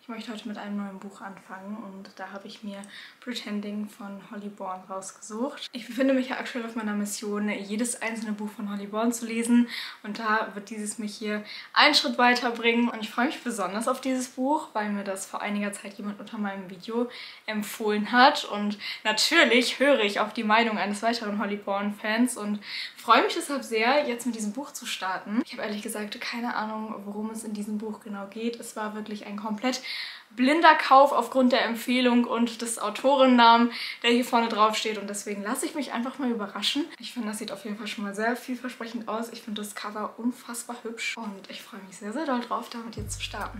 Ich möchte heute mit einem neuen Buch anfangen und da habe ich mir Pretending von Holly Bourne rausgesucht. Ich befinde mich ja aktuell auf meiner Mission, jedes einzelne Buch von Holly Bourne zu lesen und da wird dieses mich hier einen Schritt weiterbringen. Und ich freue mich besonders auf dieses Buch, weil mir das vor einiger Zeit jemand unter meinem Video empfohlen hat und natürlich höre ich auf die Meinung eines weiteren Holly Bourne-Fans und freue mich deshalb sehr, jetzt mit diesem Buch zu starten. Ich habe ehrlich gesagt keine Ahnung, worum es in diesem Buch genau geht. Es war wirklich ein komplett blinder Kauf aufgrund der Empfehlung und des Autorennamen, der hier vorne drauf steht. Und deswegen lasse ich mich einfach mal überraschen. Ich finde, das sieht auf jeden Fall schon mal sehr vielversprechend aus. Ich finde das Cover unfassbar hübsch und ich freue mich sehr, sehr doll drauf, damit jetzt zu starten.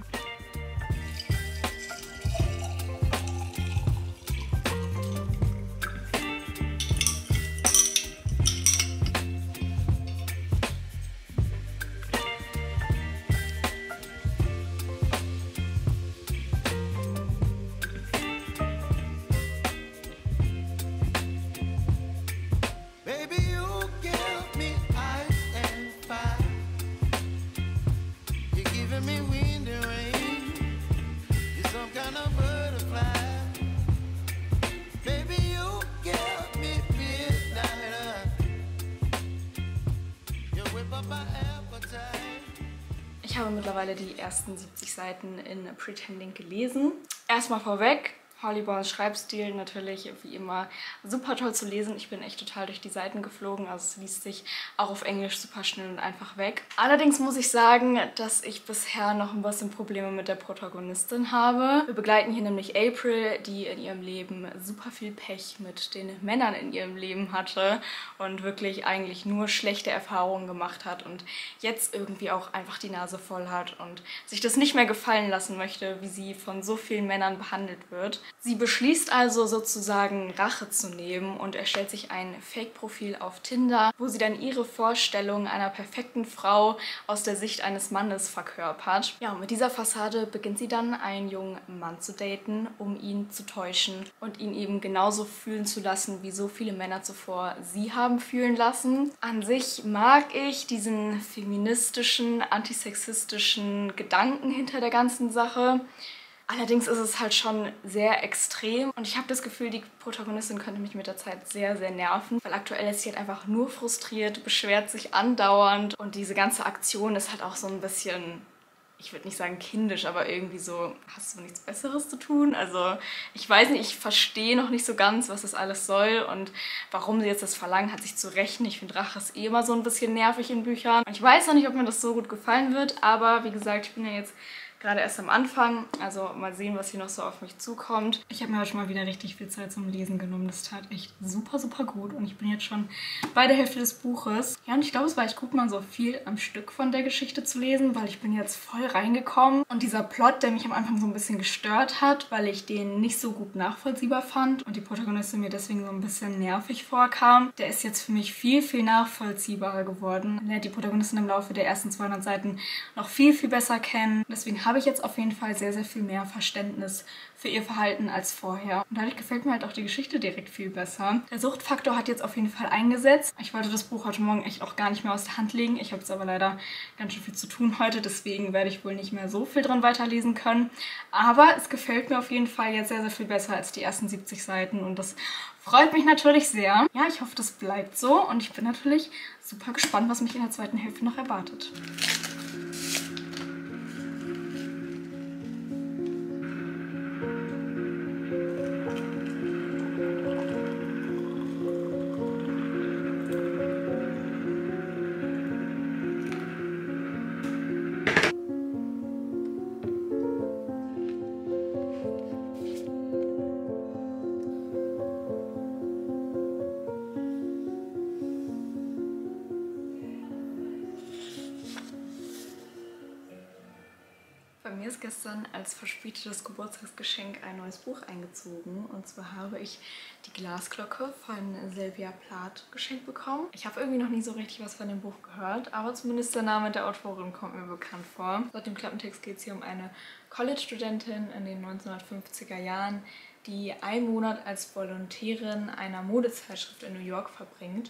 Ich habe mittlerweile die ersten 70 Seiten in Pretending gelesen. Erstmal vorweg, Holly Bournes Schreibstil natürlich wie immer super toll zu lesen. Ich bin echt total durch die Seiten geflogen, also es liest sich auch auf Englisch super schnell und einfach weg. Allerdings muss ich sagen, dass ich bisher noch ein bisschen Probleme mit der Protagonistin habe. Wir begleiten hier nämlich April, die in ihrem Leben super viel Pech mit den Männern in ihrem Leben hatte und wirklich eigentlich nur schlechte Erfahrungen gemacht hat und jetzt irgendwie auch einfach die Nase voll hat und sich das nicht mehr gefallen lassen möchte, wie sie von so vielen Männern behandelt wird. Sie beschließt also sozusagen Rache zu nehmen und erstellt sich ein Fake-Profil auf Tinder, wo sie dann ihre Vorstellung einer perfekten Frau aus der Sicht eines Mannes verkörpert. Ja, und mit dieser Fassade beginnt sie dann, einen jungen Mann zu daten, um ihn zu täuschen und ihn eben genauso fühlen zu lassen, wie so viele Männer zuvor sie haben fühlen lassen. An sich mag ich diesen feministischen, antisexistischen Gedanken hinter der ganzen Sache. Allerdings ist es halt schon sehr extrem und ich habe das Gefühl, die Protagonistin könnte mich mit der Zeit sehr, sehr nerven, weil aktuell ist sie halt einfach nur frustriert, beschwert sich andauernd und diese ganze Aktion ist halt auch so ein bisschen, ich würde nicht sagen kindisch, aber irgendwie so, hast du nichts Besseres zu tun? Also ich weiß nicht, ich verstehe noch nicht so ganz, was das alles soll und warum sie jetzt das Verlangen hat, sich zu rächen. Ich finde, Rache ist eh immer so ein bisschen nervig in Büchern. Und ich weiß noch nicht, ob mir das so gut gefallen wird, aber wie gesagt, ich bin ja jetzt gerade erst am Anfang, also mal sehen, was hier noch so auf mich zukommt. Ich habe mir heute schon mal wieder richtig viel Zeit zum Lesen genommen. Das tat echt super, super gut und ich bin jetzt schon bei der Hälfte des Buches. Ja, und ich glaube, es war echt gut, mal so viel am Stück von der Geschichte zu lesen, weil ich bin jetzt voll reingekommen. Und dieser Plot, der mich am Anfang so ein bisschen gestört hat, weil ich den nicht so gut nachvollziehbar fand und die Protagonistin mir deswegen so ein bisschen nervig vorkam, der ist jetzt für mich viel, viel nachvollziehbarer geworden. Man lernt die Protagonistin im Laufe der ersten 200 Seiten noch viel, viel besser kennen. Deswegen habe ich jetzt auf jeden Fall sehr, sehr viel mehr Verständnis für ihr Verhalten als vorher. Und dadurch gefällt mir halt auch die Geschichte direkt viel besser. Der Suchtfaktor hat jetzt auf jeden Fall eingesetzt. Ich wollte das Buch heute Morgen echt auch gar nicht mehr aus der Hand legen. Ich habe jetzt aber leider ganz schön viel zu tun heute, deswegen werde ich wohl nicht mehr so viel dran weiterlesen können. Aber es gefällt mir auf jeden Fall jetzt sehr, sehr viel besser als die ersten 70 Seiten und das freut mich natürlich sehr. Ja, ich hoffe, das bleibt so und ich bin natürlich super gespannt, was mich in der zweiten Hälfte noch erwartet. Mir ist gestern als verspätetes Geburtstagsgeschenk ein neues Buch eingezogen. Und zwar habe ich die Glasglocke von Sylvia Plath geschenkt bekommen. Ich habe irgendwie noch nie so richtig was von dem Buch gehört, aber zumindest der Name der Autorin kommt mir bekannt vor. Laut dem Klappentext geht es hier um eine College-Studentin in den 1950er Jahren, die einen Monat als Volontärin einer Modezeitschrift in New York verbringt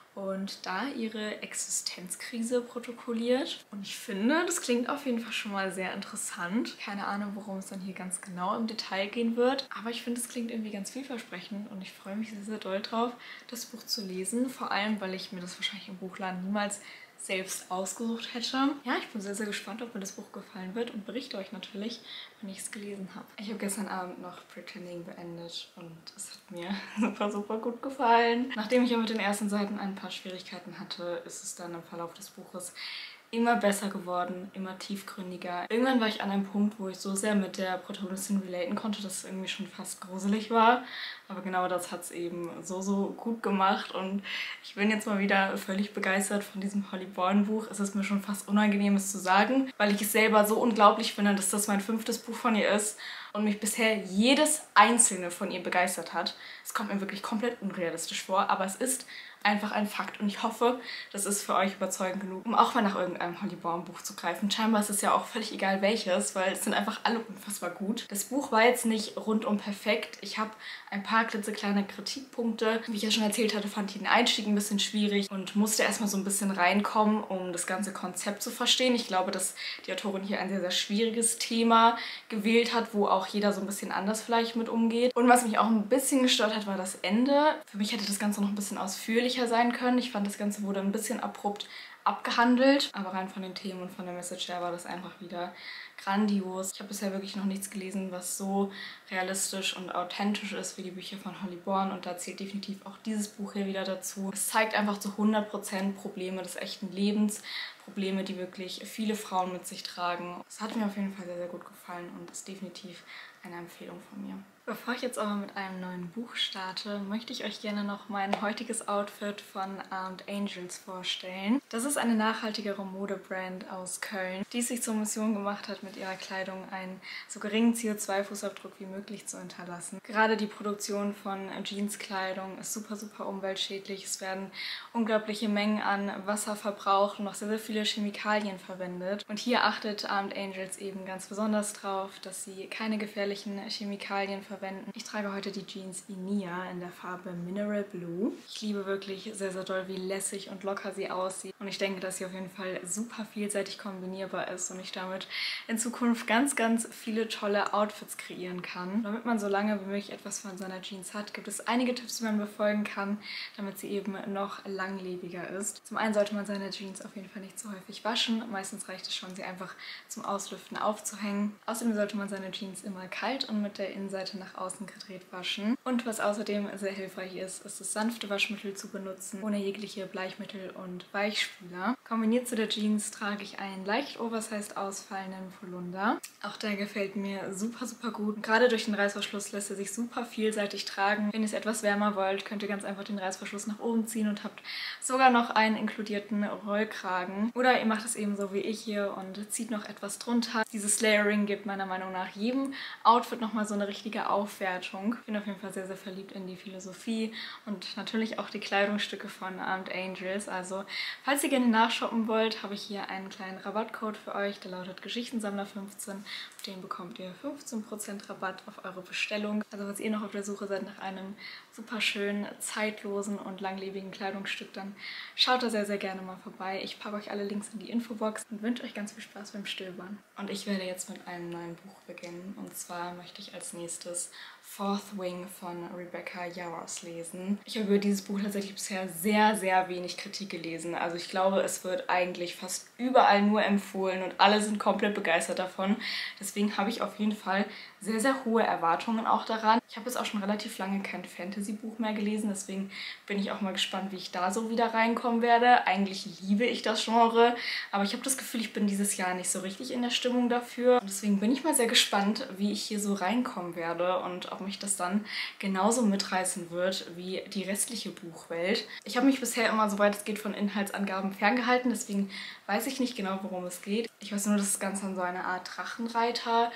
und da ihre Existenzkrise protokolliert. Und ich finde, das klingt auf jeden Fall schon mal sehr interessant. Keine Ahnung, worum es dann hier ganz genau im Detail gehen wird, aber ich finde, es klingt irgendwie ganz vielversprechend und ich freue mich sehr, sehr doll drauf, das Buch zu lesen. Vor allem, weil ich mir das wahrscheinlich im Buchladen niemals selbst ausgesucht hätte. Ja, ich bin sehr, sehr gespannt, ob mir das Buch gefallen wird und berichte euch natürlich, wenn ich es gelesen habe. Ich habe gestern Abend noch Pretending beendet und es hat mir super, super gut gefallen. Nachdem ich ja mit den ersten Seiten ein paar Schwierigkeiten hatte, ist es dann im Verlauf des Buches immer besser geworden, immer tiefgründiger. Irgendwann war ich an einem Punkt, wo ich so sehr mit der Protagonistin relaten konnte, dass es irgendwie schon fast gruselig war. Aber genau das hat es eben so, so gut gemacht und ich bin jetzt mal wieder völlig begeistert von diesem Holly Bourne Buch. Es ist mir schon fast unangenehm, es zu sagen, weil ich es selber so unglaublich finde, dass das mein 5. Buch von ihr ist und mich bisher jedes einzelne von ihr begeistert hat. Es kommt mir wirklich komplett unrealistisch vor, aber es ist einfach ein Fakt und ich hoffe, das ist für euch überzeugend genug, um auch mal nach irgendeinem Holly Bourne Buch zu greifen. Scheinbar ist es ja auch völlig egal welches, weil es sind einfach alle unfassbar gut. Das Buch war jetzt nicht rundum perfekt. Ich habe ein paar klitzekleine Kritikpunkte. Wie ich ja schon erzählt hatte, fand ich den Einstieg ein bisschen schwierig und musste erstmal so ein bisschen reinkommen, um das ganze Konzept zu verstehen. Ich glaube, dass die Autorin hier ein sehr, sehr schwieriges Thema gewählt hat, wo auch jeder so ein bisschen anders vielleicht mit umgeht. Und was mich auch ein bisschen gestört hat, war das Ende. Für mich hätte das Ganze noch ein bisschen ausführlicher sein können. Ich fand, das Ganze wurde ein bisschen abrupt abgehandelt, aber rein von den Themen und von der Message her war das einfach wieder grandios. Ich habe bisher wirklich noch nichts gelesen, was so realistisch und authentisch ist wie die Bücher von Holly Bourne und da zählt definitiv auch dieses Buch hier wieder dazu. Es zeigt einfach zu 100% Probleme des echten Lebens, Probleme, die wirklich viele Frauen mit sich tragen. Es hat mir auf jeden Fall sehr, sehr gut gefallen und ist definitiv eine Empfehlung von mir. Bevor ich jetzt aber mit einem neuen Buch starte, möchte ich euch gerne noch mein heutiges Outfit von Armed Angels vorstellen. Das ist eine nachhaltigere Modebrand aus Köln, die es sich zur Mission gemacht hat, mit ihrer Kleidung einen so geringen CO2-Fußabdruck wie möglich zu hinterlassen. Gerade die Produktion von Jeanskleidung ist super, super umweltschädlich. Es werden unglaubliche Mengen an Wasser verbraucht und noch sehr, sehr viele Chemikalien verwendet. Und hier achtet Armed Angels eben ganz besonders drauf, dass sie keine gefährlichen Chemikalien verwenden. Ich trage heute die Jeans Inia in der Farbe Mineral Blue. Ich liebe wirklich sehr, sehr doll, wie lässig und locker sie aussieht. Und ich denke, dass sie auf jeden Fall super vielseitig kombinierbar ist und ich damit in Zukunft ganz, ganz viele tolle Outfits kreieren kann. Damit man so lange wie möglich etwas von seiner Jeans hat, gibt es einige Tipps, die man befolgen kann, damit sie eben noch langlebiger ist. Zum einen sollte man seine Jeans auf jeden Fall nicht zu häufig waschen. Meistens reicht es schon, sie einfach zum Auslüften aufzuhängen. Außerdem sollte man seine Jeans immer kalt und mit der Innenseite nach außen gedreht waschen. Und was außerdem sehr hilfreich ist, ist das sanfte Waschmittel zu benutzen, ohne jegliche Bleichmittel und Weichspüler. Kombiniert zu der Jeans trage ich einen leicht oversized ausfallenden Polunder. Auch der gefällt mir super, super gut. Und gerade durch den Reißverschluss lässt er sich super vielseitig tragen. Wenn ihr es etwas wärmer wollt, könnt ihr ganz einfach den Reißverschluss nach oben ziehen und habt sogar noch einen inkludierten Rollkragen. Oder ihr macht es eben so wie ich hier und zieht noch etwas drunter. Dieses Layering gibt meiner Meinung nach jedem Outfit nochmal so eine richtige Aufwertung. Ich bin auf jeden Fall sehr, sehr verliebt in die Philosophie und natürlich auch die Kleidungsstücke von Armed Angels. Also, falls ihr gerne nachshoppen wollt, habe ich hier einen kleinen Rabattcode für euch. Der lautet Geschichtensammler15. Auf den bekommt ihr 15% Rabatt auf eure Bestellung. Also, falls ihr noch auf der Suche seid nach einem super schönen, zeitlosen und langlebigen Kleidungsstück, dann schaut da sehr, sehr gerne mal vorbei. Ich packe euch alle Links in die Infobox und wünsche euch ganz viel Spaß beim Stöbern. Und ich werde jetzt mit einem neuen Buch beginnen. Und zwar möchte ich als nächstes Fourth Wing von Rebecca Yarros lesen. Ich habe über dieses Buch tatsächlich bisher sehr, sehr wenig Kritik gelesen. Also ich glaube, es wird eigentlich fast überall nur empfohlen und alle sind komplett begeistert davon. Deswegen habe ich auf jeden Fall sehr, sehr hohe Erwartungen auch daran. Ich habe jetzt auch schon relativ lange kein Fantasy-Buch mehr gelesen, deswegen bin ich auch mal gespannt, wie ich da so wieder reinkommen werde. Eigentlich liebe ich das Genre, aber ich habe das Gefühl, ich bin dieses Jahr nicht so richtig in der Stimmung dafür. Und deswegen bin ich mal sehr gespannt, wie ich hier so reinkommen werde und ob mich das dann genauso mitreißen wird wie die restliche Buchwelt. Ich habe mich bisher immer, soweit es geht, von Inhaltsangaben ferngehalten, deswegen weiß ich nicht genau, worum es geht. Ich weiß nur, dass das Ganze an so eine Art Drachenreiter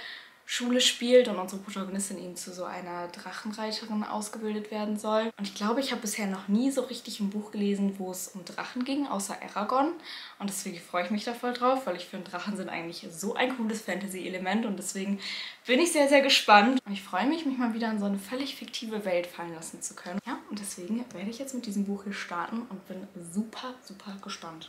Schule spielt und unsere Protagonistin eben zu so einer Drachenreiterin ausgebildet werden soll. Und ich glaube, ich habe bisher noch nie so richtig ein Buch gelesen, wo es um Drachen ging, außer Eragon. Und deswegen freue ich mich da voll drauf, weil ich finde, Drachen sind eigentlich so ein cooles Fantasy-Element und deswegen bin ich sehr, sehr gespannt. Und ich freue mich, mich mal wieder in so eine völlig fiktive Welt fallen lassen zu können. Ja, und deswegen werde ich jetzt mit diesem Buch hier starten und bin super, super gespannt.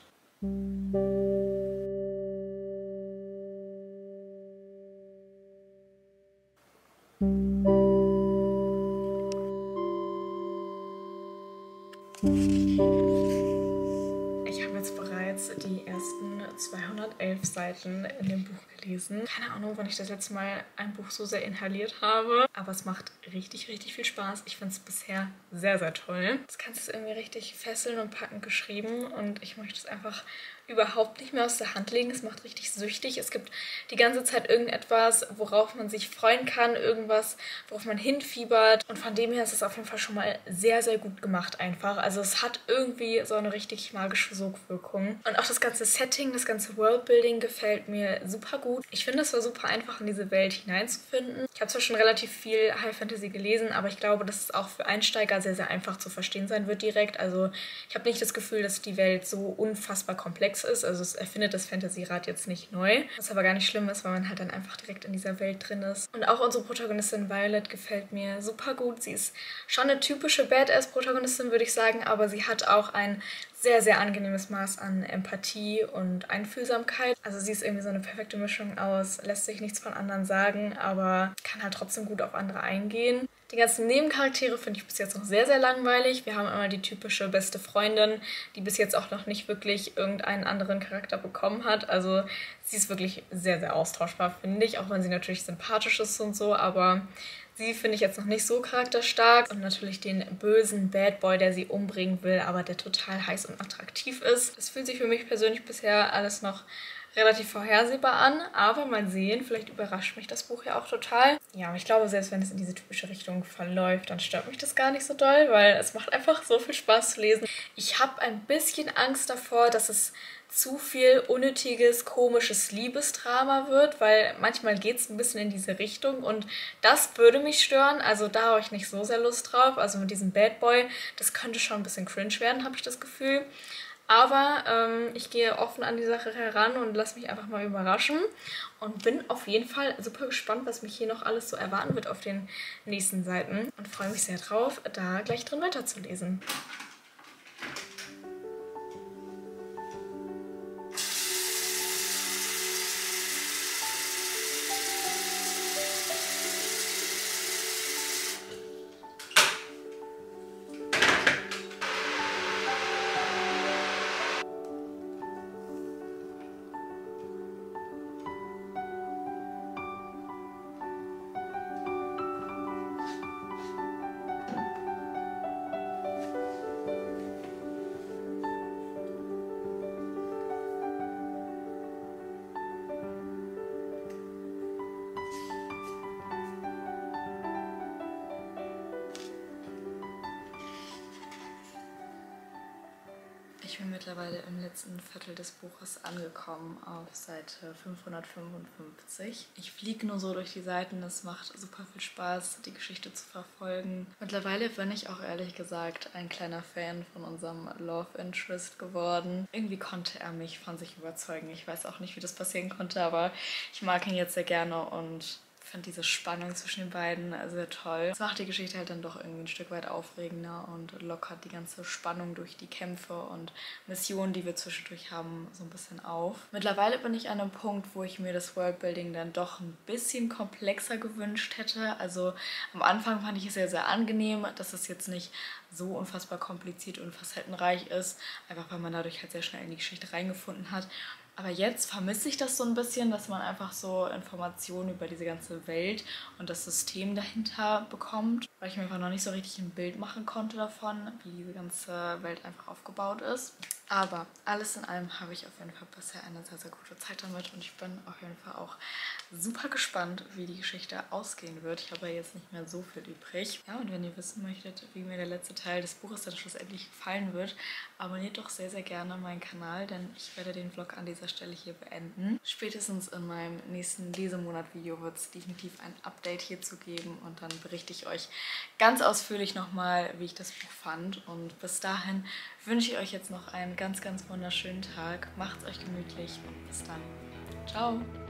Ich habe jetzt bereits die ersten 211 Seiten in dem Buch gelesen. Keine Ahnung, wann ich das letzte Mal ein Buch so sehr inhaliert habe. Aber es macht richtig, richtig viel Spaß. Ich finde es bisher sehr, sehr toll. Das Ganze ist irgendwie richtig fesselnd und packend geschrieben. Und ich möchte es einfach überhaupt nicht mehr aus der Hand legen. Es macht richtig süchtig. Es gibt die ganze Zeit irgendetwas, worauf man sich freuen kann. Irgendwas, worauf man hinfiebert. Und von dem her ist es auf jeden Fall schon mal sehr, sehr gut gemacht einfach. Also es hat irgendwie so eine richtig magische Sogwirkung. Und auch das ganze Setting, das ganze Worldbuilding gefällt mir super gut. Ich finde, es war super einfach, in diese Welt hineinzufinden. Ich habe zwar schon relativ viel High Fantasy gelesen, aber ich glaube, dass es auch für Einsteiger sehr, sehr einfach zu verstehen sein wird direkt. Also ich habe nicht das Gefühl, dass die Welt so unfassbar komplex ist. Also es erfindet das Fantasy-Rad jetzt nicht neu. Was aber gar nicht schlimm ist, weil man halt dann einfach direkt in dieser Welt drin ist. Und auch unsere Protagonistin Violet gefällt mir super gut. Sie ist schon eine typische Badass-Protagonistin, würde ich sagen, aber sie hat auch ein sehr, sehr angenehmes Maß an Empathie und Einfühlsamkeit. Also sie ist irgendwie so eine perfekte Mischung aus, lässt sich nichts von anderen sagen, aber kann halt trotzdem gut auf andere eingehen. Die ganzen Nebencharaktere finde ich bis jetzt noch sehr, sehr langweilig. Wir haben immer die typische beste Freundin, die bis jetzt auch noch nicht wirklich irgendeinen anderen Charakter bekommen hat. Also sie ist wirklich sehr, sehr austauschbar, finde ich, auch wenn sie natürlich sympathisch ist und so, aber sie finde ich jetzt noch nicht so charakterstark. Und natürlich den bösen Bad Boy, der sie umbringen will, aber der total heiß und attraktiv ist. Das fühlt sich für mich persönlich bisher alles noch relativ vorhersehbar an, aber mal sehen, vielleicht überrascht mich das Buch ja auch total. Ja, aber ich glaube, selbst wenn es in diese typische Richtung verläuft, dann stört mich das gar nicht so doll, weil es macht einfach so viel Spaß zu lesen. Ich habe ein bisschen Angst davor, dass es zu viel unnötiges, komisches Liebesdrama wird, weil manchmal geht es ein bisschen in diese Richtung und das würde mich stören, also da habe ich nicht so sehr Lust drauf, also mit diesem Bad Boy, das könnte schon ein bisschen cringe werden, habe ich das Gefühl. Aber ich gehe offen an die Sache heran und lasse mich einfach mal überraschen und bin auf jeden Fall super gespannt, was mich hier noch alles so erwarten wird auf den nächsten Seiten und freue mich sehr drauf, da gleich drin weiterzulesen. Ich bin mittlerweile im letzten Viertel des Buches angekommen, auf Seite 555. Ich fliege nur so durch die Seiten, es macht super viel Spaß, die Geschichte zu verfolgen. Mittlerweile bin ich auch ehrlich gesagt ein kleiner Fan von unserem Love Interest geworden. Irgendwie konnte er mich von sich überzeugen. Ich weiß auch nicht, wie das passieren konnte, aber ich mag ihn jetzt sehr gerne und finde diese Spannung zwischen den beiden sehr toll. Das macht die Geschichte halt dann doch irgendwie ein Stück weit aufregender und lockert die ganze Spannung durch die Kämpfe und Missionen, die wir zwischendurch haben, so ein bisschen auf. Mittlerweile bin ich an einem Punkt, wo ich mir das Worldbuilding dann doch ein bisschen komplexer gewünscht hätte. Also am Anfang fand ich es sehr, sehr angenehm, dass es jetzt nicht so unfassbar kompliziert und facettenreich ist, einfach weil man dadurch halt sehr schnell in die Geschichte reingefunden hat. Aber jetzt vermisse ich das so ein bisschen, dass man einfach so Informationen über diese ganze Welt und das System dahinter bekommt, weil ich mir einfach noch nicht so richtig ein Bild machen konnte davon, wie diese ganze Welt einfach aufgebaut ist. Aber alles in allem habe ich auf jeden Fall bisher eine sehr, sehr gute Zeit damit und ich bin auf jeden Fall auch super gespannt, wie die Geschichte ausgehen wird. Ich habe ja jetzt nicht mehr so viel übrig. Ja, und wenn ihr wissen möchtet, wie mir der letzte Teil des Buches dann schlussendlich gefallen wird, abonniert doch sehr, sehr gerne meinen Kanal, denn ich werde den Vlog an dieser Stelle hier beenden. Spätestens in meinem nächsten Lesemonat-Video wird es definitiv ein Update hierzu geben und dann berichte ich euch ganz ausführlich nochmal, wie ich das Buch fand. Und bis dahin wünsche ich euch jetzt noch einen ganz, ganz wunderschönen Tag. Macht's euch gemütlich und bis dann. Ciao!